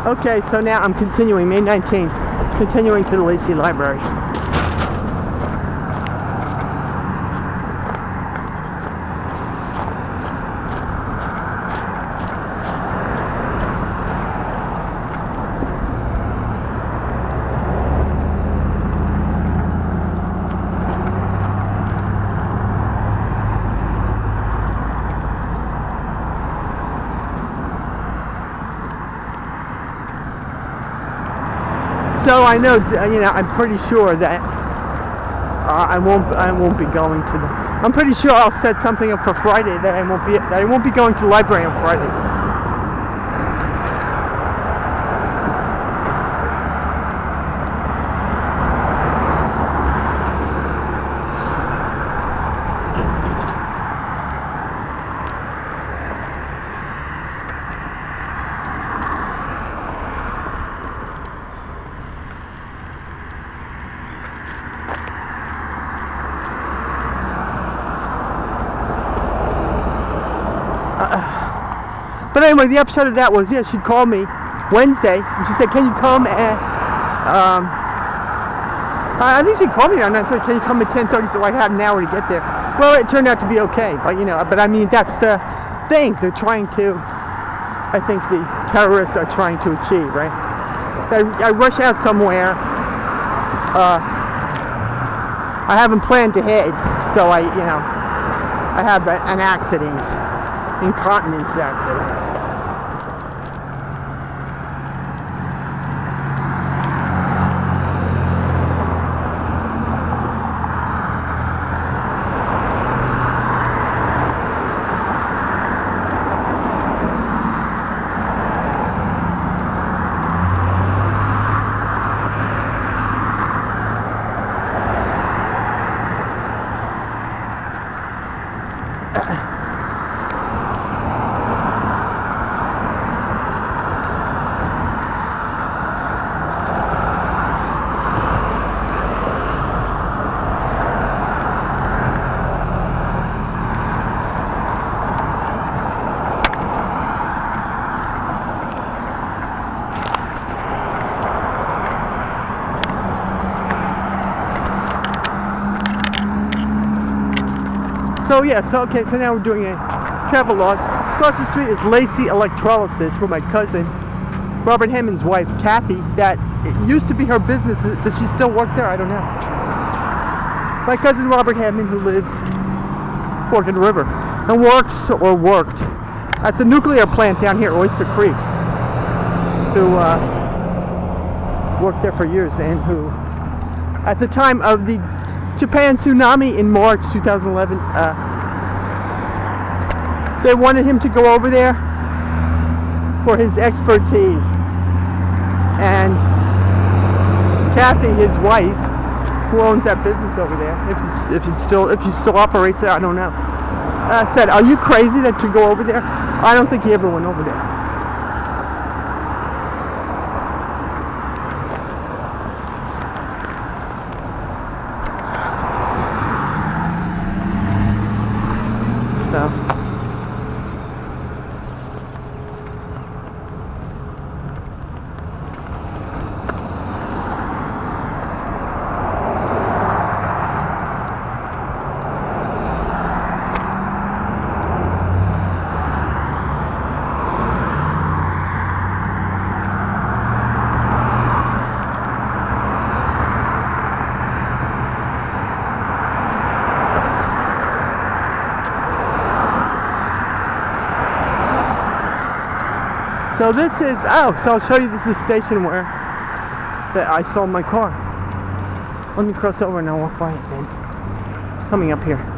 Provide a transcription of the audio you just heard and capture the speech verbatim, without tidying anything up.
Okay, so now I'm continuing, May nineteenth, continuing to the Lacey Library. So I know, you know, I'm pretty sure that uh, I won't, I won't be going to the. I'm pretty sure I'll set something up for Friday that I won't be, that I won't be going to the library on Friday. Uh, but anyway, the upshot of that was, yeah, she called me Wednesday and she said, can you come at, um, I think she called me on nine thirty, can you come at ten thirty, so I had an hour to get there. Well, it turned out to be okay, but you know, but I mean, that's the thing they're trying to, I think the terrorists are trying to achieve, right? I, I rush out somewhere, uh, I haven't planned ahead, so I, you know, I have a, an accident. Incontinence accident. So yeah, so okay, so now we're doing a travel log. Across the street is Lacey Electrolysis, where my cousin, Robert Hammond's wife, Kathy, that it used to be her business. Does she still work there? I don't know. My cousin Robert Hammond, who lives Fork in the River, and works or worked at the nuclear plant down here, Oyster Creek, who uh, worked there for years, and who, at the time of the Japan tsunami in March two thousand eleven, uh, they wanted him to go over there for his expertise, and Kathy, his wife, who owns that business over there, if he, if he still if he still operates it, I don't know, uh, said, "Are you crazy that to go over there?" I don't think he ever went over there. So. So this is, oh, so I'll show you, this is the station where that I sold my car. Let me cross over and I'll walk by it then. It's coming up here.